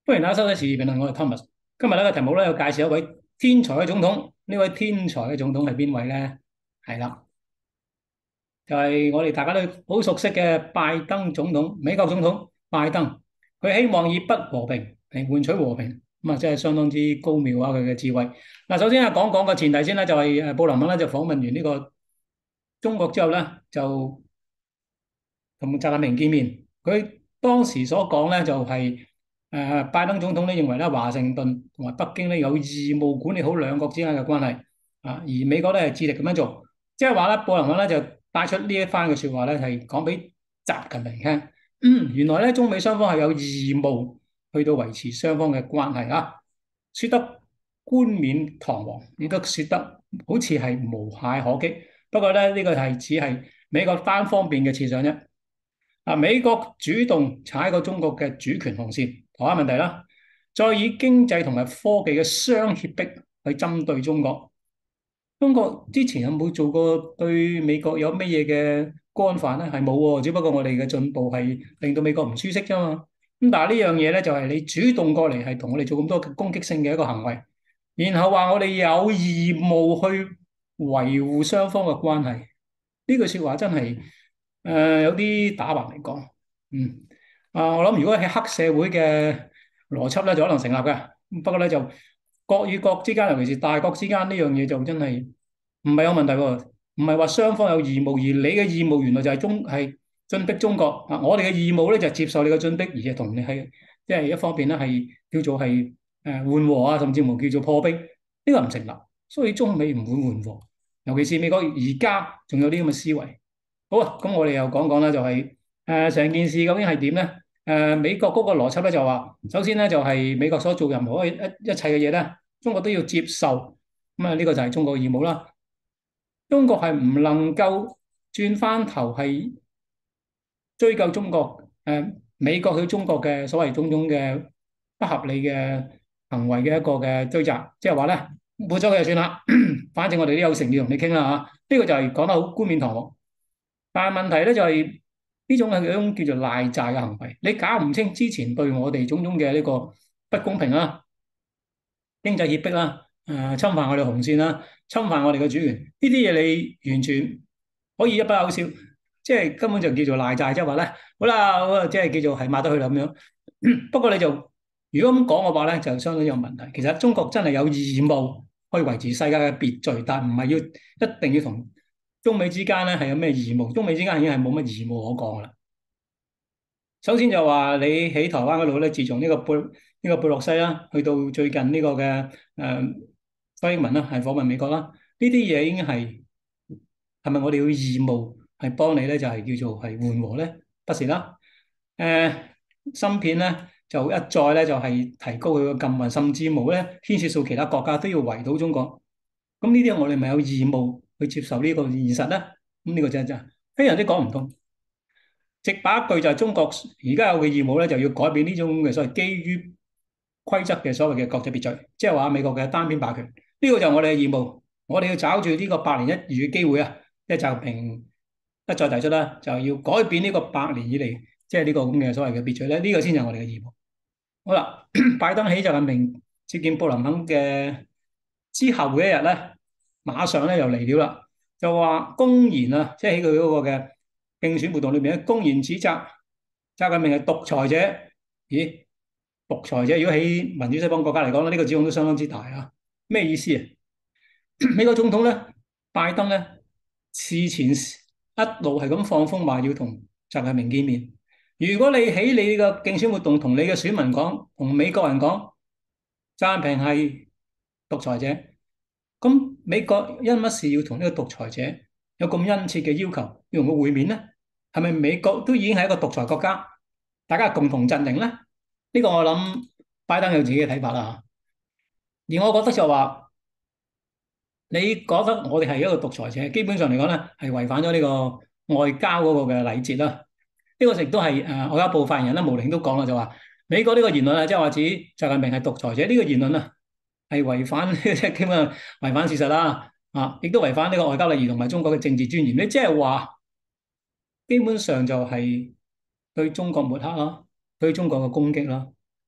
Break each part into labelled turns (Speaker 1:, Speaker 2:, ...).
Speaker 1: 歡迎大家收睇時事評論，我係 Thomas。今日呢個題目咧，有介紹一位天才嘅總統。呢位天才嘅總統係邊位咧？係啦，就係我哋大家都好熟悉嘅拜登總統，美國總統拜登。佢希望以不和平嚟換取和平，咁啊，真係相當之高妙啊！佢嘅智慧。嗱，首先啊，講講個前提先啦，就係布林肯咧就訪問完呢個中國之後咧，就同習近平見面。佢當時所講咧就係、拜登總統咧認為咧華盛頓同埋北京咧有義務管理好兩國之間嘅關係啊，而美國咧係致力咁樣做，即係話咧布林肯咧就帶出呢一番嘅説話咧係講俾習近平聽。原來咧中美雙方係有義務去到維持雙方嘅關係啊，説得冠冕堂皇，亦都説得好似係無懈可擊。不過咧呢個係只係美國單方面嘅設想啫。美國主動踩過中國嘅主權紅線，台灣問題啦，再以經濟同埋科技嘅雙脅迫去針對中國。中國之前有冇做過對美國有乜嘢嘅干犯咧？係冇喎，只不過我哋嘅進步係令到美國唔舒適啫嘛。咁但係呢樣嘢咧，就係你主動過嚟係同我哋做咁多攻擊性嘅一個行為，然後話我哋有義務去維護雙方嘅關係。呢句説話真係有啲打橫嚟講。嗯我諗如果喺黑社會嘅邏輯咧，就可能成立嘅。不過咧就國與國之間，尤其是大國之間呢樣嘢就真係唔係有問題喎。唔係話雙方有義務，而你嘅義務原來就係進逼中國啊。我哋嘅義務咧就係接受你嘅進逼，而且同你係即係一方面咧係叫做係緩和啊，甚至乎叫做破冰，呢個唔成立。所以中美唔會緩和，尤其是美國而家仲有啲咁嘅思維。好啊，咁我哋又講講啦，就係成件事究竟係點咧？美國嗰個邏輯咧就話，首先咧就係美國所做任何一切嘅嘢咧，中國都要接受。咁啊，呢個就係中國嘅義務啦。中國係唔能夠轉翻頭係追究中國美國對中國嘅所謂種種嘅不合理嘅行為嘅一個嘅追責，即係話咧冇咗佢就算啦，反正我哋都有誠意同你傾啦嚇。呢個就係講得好冠冕堂皇。但係問題咧就係呢種係一種叫做賴債嘅行為，你搞唔清之前對我哋種種嘅呢個不公平啦、經濟脅迫啦、侵犯我哋紅線啦、侵犯我哋嘅主權，呢啲嘢你完全可以一筆勾銷，即係根本就叫做賴債，即係話咧，好啦，即係叫做係抹得去啦咁樣。不過你就如果咁講嘅話咧，就相當有問題。其實中國真係有義務去維持世界嘅秩序，但唔係要一定要同中美之間咧係有咩義務？中美之間已經係冇乜義務可講噶啦。首先就話你喺台灣嗰度咧，自從呢個佩洛西啦，去到最近呢個嘅蔡英文啦，係訪問美國啦，呢啲嘢已經係咪我哋要義務係幫你咧？就係叫做係緩和咧？不是啦。芯片咧就一再咧就係提高佢嘅禁運，甚至冇咧牽涉到其他國家都要圍堵中國。咁呢啲我哋咪有義務去接受呢個現實咧？咁呢個真係非常之講唔通。直白一句就係中國而家有嘅義務咧，就要改變呢種嘅所謂基於規則嘅所謂嘅國際秩序，即係話美國嘅單邊霸權。呢個就係我哋嘅義務，我哋要抓住呢個百年一遇嘅機會啊！即係習近平一再提出啦，就要改變呢個百年以嚟即係呢個咁嘅所謂嘅秩序咧，呢個先係我哋嘅義務。好啦，拜登喺習近平接見布林肯嘅之後嘅一日咧，馬上咧又嚟了啦，就話公然啊，即係喺佢嗰個嘅競選活動裏面咧，公然指責習近平係獨裁者。咦？獨裁者如果喺民主西方國家嚟講咧，呢個指控都相當之大啊！咩意思啊？美國總統咧，拜登咧，事前一路係咁放風話要同習近平見面。如果你喺你嘅競選活動同你嘅選民講，同美國人講，習近平係獨裁者，咁美國因乜事要同呢個獨裁者有咁殷切嘅要求，要同佢會面呢？係咪美國都已經係一個獨裁國家，大家共同陣營呢？呢個我諗拜登有自己嘅睇法啦。而我覺得就話，你覺得我哋係一個獨裁者，基本上嚟講咧，係違反咗呢個外交嗰個嘅禮節啦。呢個亦都係外交部發言人啦，毛寧都講啦，就話美國呢個言論啊，即係話指習近平係獨裁者，呢個言論啊係違反即係基本上違反事實啦。亦都違反呢個外交禮儀同埋中國嘅政治尊嚴。你即係話，基本上就係對中國抹黑啦，對中國嘅攻擊啦。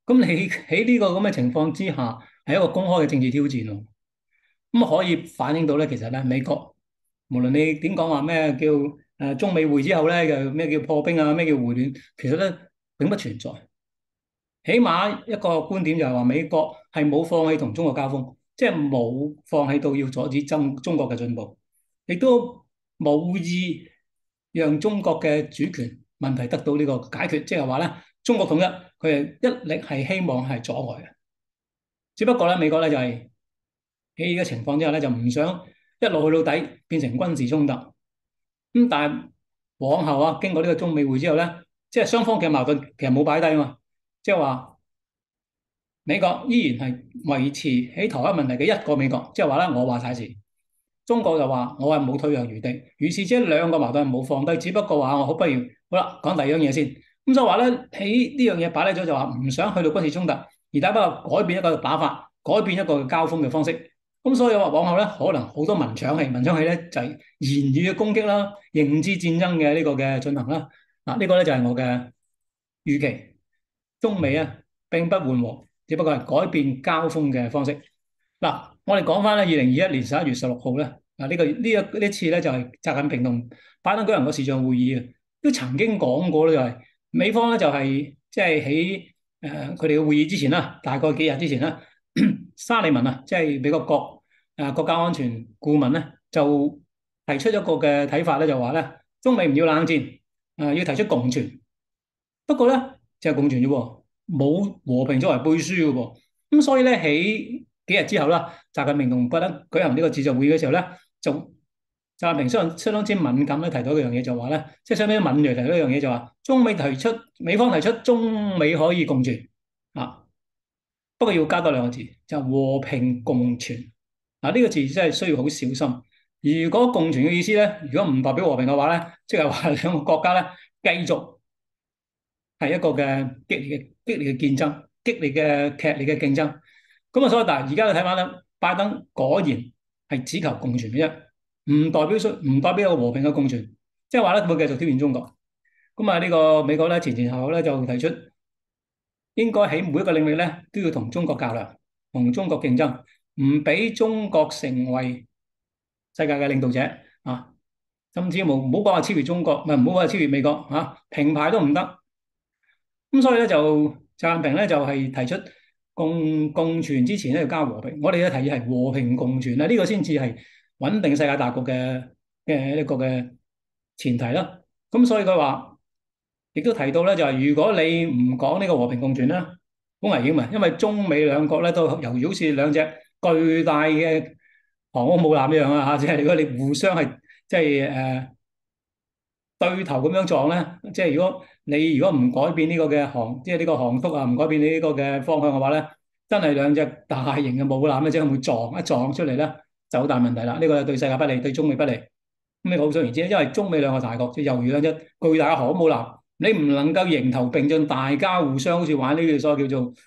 Speaker 1: 咁你喺呢個咁嘅情況之下，係一個公開嘅政治挑戰喎。咁可以反映到咧，其實咧美國無論你點講話咩叫中美會之後咧，又咩叫破冰啊，咩叫回暖，其實咧並不存在。起碼一個觀點就係話美國係冇放棄同中國交鋒，即係冇放棄到要阻止中國嘅進步，亦都冇意讓中國嘅主權問題得到呢個解決，即係話咧中國統一佢係一力係希望係阻礙嘅，只不過咧美國咧就係喺呢個情況之下咧就唔想一路去到底變成軍事衝突，咁但係往後啊經過呢個中美會之後咧，即係雙方嘅矛盾其實冇擺低啊嘛，即係話。美國依然係維持喺台灣問題嘅一個美國，即係話咧，我話晒事。中國就話我係冇退讓餘地，於是即係兩個矛盾係冇放低，只不過話我好不如好啦，講第二樣嘢先。咁所以話咧，喺呢樣嘢擺低咗就話唔想去到軍事衝突，而大不改變一個打法，改變一個交鋒嘅方式。咁所以話往後咧，可能好多文昌戲咧就係言語嘅攻擊啦，認知戰爭嘅呢個嘅進行啦。嗱，呢個咧就係我嘅預期。中美啊並不緩和。只不過係改變交鋒嘅方式。嗱，我哋講翻咧，2021年11月16號咧，呢一次咧就係習近平同拜登舉行個視像會議啊，都曾經講過咧，就係美方咧就係即係喺佢哋嘅會議之前啦，大概幾日之前啦，沙利文啊，即係美國國家安全顧問咧，就提出一個嘅睇法咧，就話咧中美唔要冷戰，要提出共存。不過咧就係共存啫喎。冇和平作為背書嘅噃，咁所以咧喺幾日之後啦，習近平同拜登舉行呢個視像會議嘅時候咧，就習近平相當之敏感咧提到一樣嘢，就話咧，即係相當之敏鋭提到一樣嘢，就話中美提出美方提出中美可以共存啊，不過要加多兩個字，就係和平共存啊，呢個字真係需要好小心。如果共存嘅意思咧，如果唔代表和平嘅話咧，即係話兩個國家咧繼續係一個嘅激烈嘅競爭，激烈嘅劇烈嘅競爭。咁啊，所以但係而家你睇翻咧，拜登果然係只求共存嘅啫，唔代表一個和平嘅共存，即係話咧會繼續挑戰中國。咁啊，呢個美國咧前後後咧就提出，應該喺每一個領域咧都要同中國較量，同中國競爭，唔俾中國成為世界嘅領導者啊，甚至乎唔好講話超越中國，唔好講話超越美國啊，平排都唔得。咁所以咧就習近平咧就係提出共存之前咧要加和平，我哋嘅提議係和平共存啦，呢個先至係穩定世界大局嘅一個嘅前提啦。咁所以佢話，亦都提到咧就係如果你唔講呢個和平共存啦，好危險啊，因為中美兩國咧都猶如好似兩隻巨大嘅航空母艦一樣啊嚇，即係如果你互相係即係對頭咁樣撞咧，即係如果唔改變呢個嘅即係呢個航速啊，唔改變你呢個嘅方向嘅話咧，真係兩隻大型嘅母艦咧，即係會一撞出嚟咧，就好大問題啦。呢個對世界不利，對中美不利。咁你可想而知，因為中美兩個大國即係猶如兩隻巨大嘅航空母艦，你唔能夠迎頭並進，大家互相好似玩呢啲所謂叫做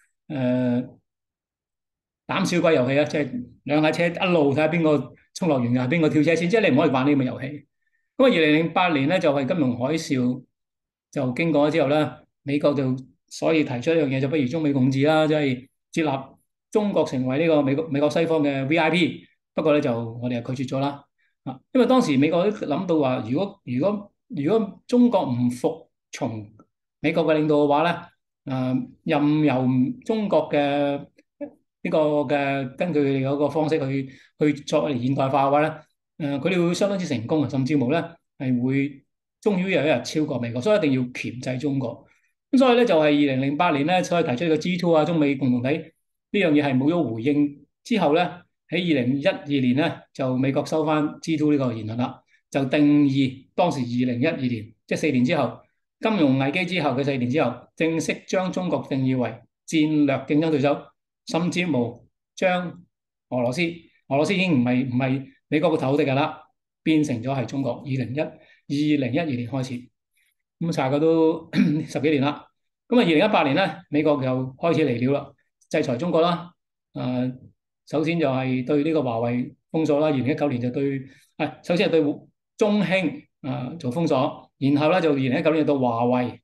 Speaker 1: 膽小鬼遊戲啊，即係兩架車一路睇下邊個衝落懸崖，邊個跳車先，即係你唔可以玩呢咁嘅遊戲。咁啊，2008年咧就係金融海嘯就經過咗之後咧，美國就所以提出一樣嘢，就不如中美共治啦，即係接納中國成為呢個美國西方嘅 VIP。不過咧就我哋係拒絕咗啦。啊，因為當時美國都諗到話，如果中國唔服從美國嘅領導嘅話咧，任由中國嘅呢個嘅根據佢哋嗰個方式去作為現代化嘅話咧，佢哋會相當之成功啊，甚至乎咧係會終於有一日超過美國，所以一定要鉗制中國。咁所以咧就係2008年咧，所以提出呢個 G2啊，中美共同體呢樣嘢係冇咗回應之後咧，喺2012年咧就美國收翻 G2呢個言論啦，就定義當時2012年即係4年之後，金融危機之後嘅4年之後，正式將中國定義為戰略競爭對手。甚至無將俄羅斯已經唔係美國嘅頭敵㗎啦，變成咗係中國。2012年開始，咁大概都10幾年啦。咁啊2018年咧，美國就開始嚟料啦，制裁中國啦。首先就係對呢個華為封鎖啦。2019年就對，首先係對中興做封鎖，然後咧就2019年到華為。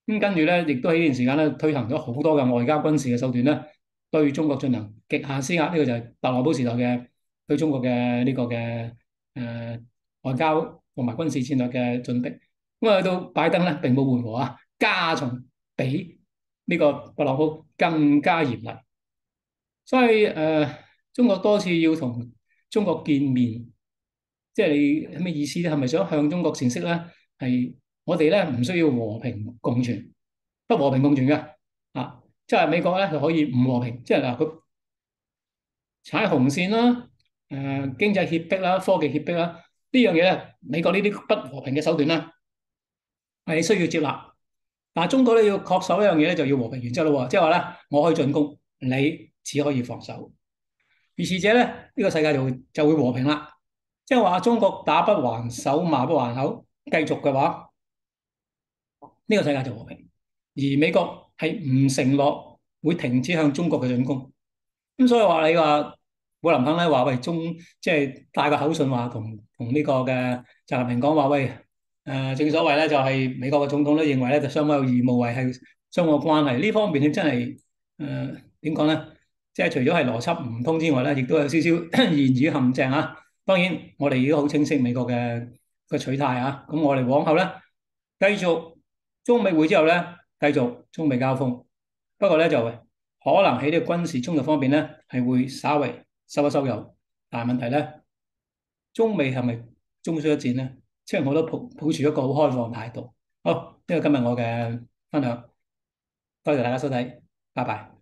Speaker 1: 咁跟住咧，亦都喺呢段時間咧推行咗好多嘅外交軍事嘅手段咧，對中國進行極限施壓。呢個就係特朗普時代嘅對中國嘅呢個嘅外交同埋軍事戰略嘅進逼。咁啊，去到拜登咧並冇緩和啊，加重比呢個特朗普更加嚴厲。所以中國多次要同中國見面，即係你係咩意思咧？係咪想向中國闡釋咧？係我哋咧唔需要和平共存，不和平共存嘅啊！即係美國咧就可以唔和平，即係嗱佢踩紅線啦，經濟脅迫啦，科技脅迫啦，呢樣嘢咧，美國呢啲不和平嘅手段啦，係需要接納。但係中國咧要恪守一樣嘢咧，就要和平原則咯喎，即係話咧，我可以進攻，你只可以防守。如是者咧，呢個世界就會和平啦。即係話中國打不還手，罵不還口，繼續嘅話，呢個世界就和平。而美國係唔承諾會停止向中國嘅進攻。咁所以話你話布林肯咧話喂即係帶個口信話同呢個嘅習近平講話喂正所謂咧就係美國嘅總統咧認為咧就雙方有義務維係雙方關係呢方面你真係點講咧？即係除咗係邏輯唔通之外咧，亦都有少少言語陷阱啊！當然我哋亦都好清晰美國嘅取態啊！咁我哋往後咧繼續中美會之後咧，繼續中美交鋒。不過咧就可能喺呢個軍事衝突方面咧係會稍微收一收油，但係問題咧，中美係咪終須一戰咧？雖然我都抱住一個好開放態度。好，呢個今日我嘅分享，多謝大家收睇，拜拜。